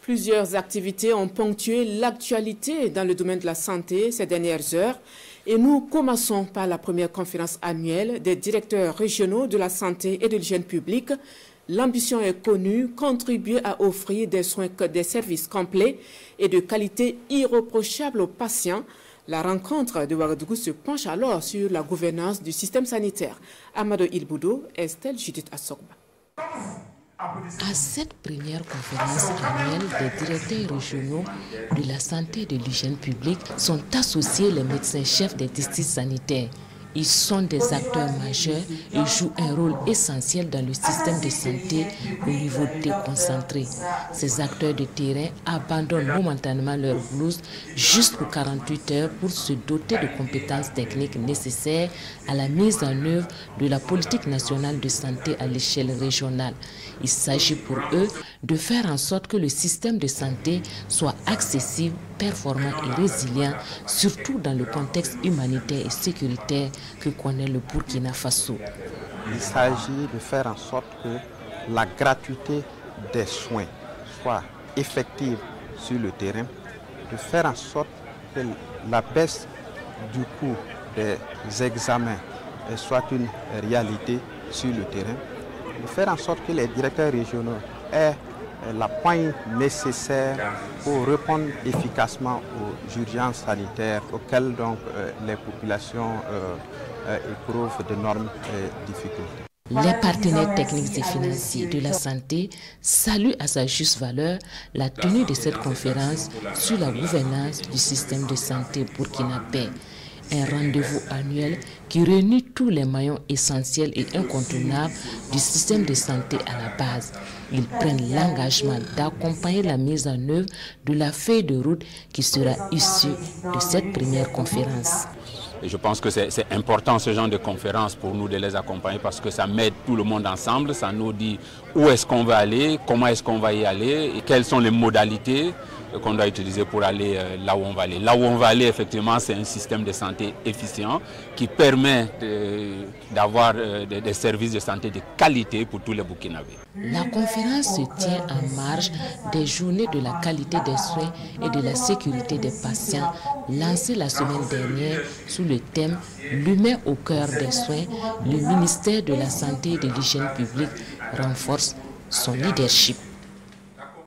Plusieurs activités ont ponctué l'actualité dans le domaine de la santé ces dernières heures. Et nous commençons par la première conférence annuelle des directeurs régionaux de la santé et de l'hygiène publique. L'ambition est connue, contribuer à offrir des soins, des services complets et de qualité irréprochable aux patients. La rencontre de Ouagadougou se penche alors sur la gouvernance du système sanitaire. Amadou Ilboudou, Estelle Judith Assogba. À cette première conférence annuelle des directeurs régionaux de la santé et de l'hygiène publique sont associés les médecins-chefs des districts sanitaires. Ils sont des acteurs majeurs et jouent un rôle essentiel dans le système de santé au niveau déconcentré. Ces acteurs de terrain abandonnent momentanément leur blouse juste pour 48 heures pour se doter de compétences techniques nécessaires à la mise en œuvre de la politique nationale de santé à l'échelle régionale. Il s'agit pour eux de faire en sorte que le système de santé soit accessible, performant et résilient, surtout dans le contexte humanitaire et sécuritaire que connaît le Burkina Faso. Il s'agit de faire en sorte que la gratuité des soins soit effective sur le terrain, de faire en sorte que la baisse du coût des examens soit une réalité sur le terrain, de faire en sorte que les directeurs régionaux aient la poigne nécessaire pour répondre efficacement aux urgences sanitaires auxquelles donc, les populations éprouvent d'énormes difficultés. Les partenaires techniques et financiers de la santé saluent à sa juste valeur la tenue de cette conférence sur la gouvernance du système de santé burkinabé. Un rendez-vous annuel qui réunit tous les maillons essentiels et incontournables du système de santé à la base. Ils prennent l'engagement d'accompagner la mise en œuvre de la feuille de route qui sera issue de cette première conférence. Et je pense que c'est important ce genre de conférence pour nous de les accompagner parce que ça met tout le monde ensemble, ça nous dit où est-ce qu'on va aller, comment est-ce qu'on va y aller et quelles sont les modalités qu'on doit utiliser pour aller là où on va aller. Là où on va aller, effectivement, c'est un système de santé efficient qui permet d'avoir des services de santé de qualité pour tous les Burkinabés. La conférence se tient en marge des journées de la qualité des soins et de la sécurité des patients lancées la semaine dernière sous le thème « L'humain au cœur des soins ». Le ministère de la Santé et de l'Hygiène publique renforce son leadership.